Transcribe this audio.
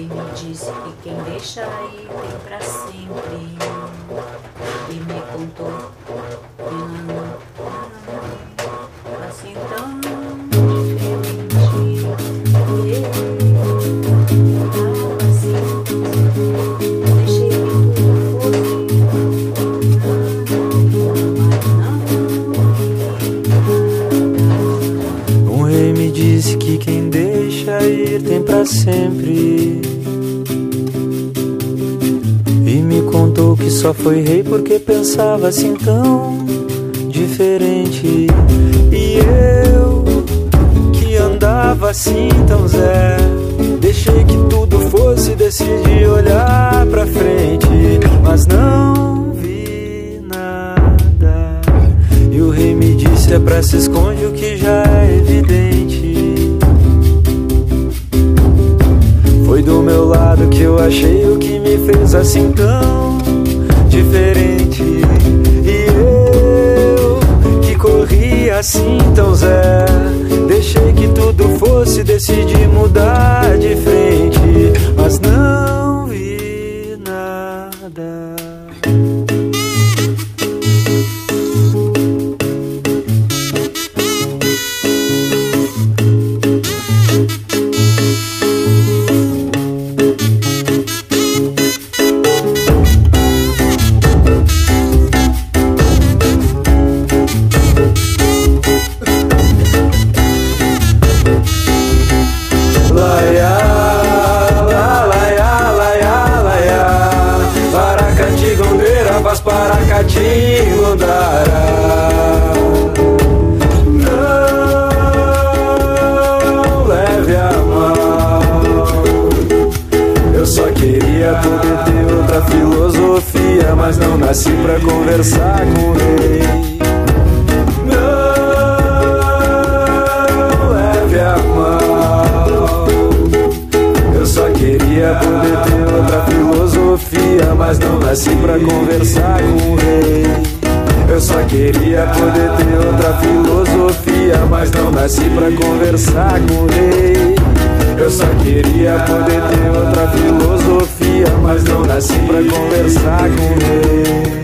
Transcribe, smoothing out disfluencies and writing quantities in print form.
rei me disse que quem deixa ir tem pra sempre. E me contou assim tão diferente. E eu assim, deixei que tudo fosse, Um rei me disse que quem deixa ir tem pra sempre. E me contou que só foi rei porque pensava assim tão diferente. E eu, que andava assim tão zé, deixei que tudo fosse, decidi olhar pra frente, mas não vi nada. E o rei me disse: a pressa esconde o que já é evidente. Foi do meu lado que eu achei o que me fez assim tão diferente. E eu, que corri assim tão zé, deixei que tudo fosse, decidi mudar de frente, mas não vi nada. Não leve a mão. Eu só queria poder ter outra filosofia, mas não nasci pra conversar com o rei. Não leve a mão. Eu só queria poder ter outra filosofia, mas não nasci pra conversar com o rei. Eu só queria poder ter outra filosofia, mas não nasci pra conversar com o rei. Eu só queria poder ter outra filosofia, mas não nasci pra conversar com o rei.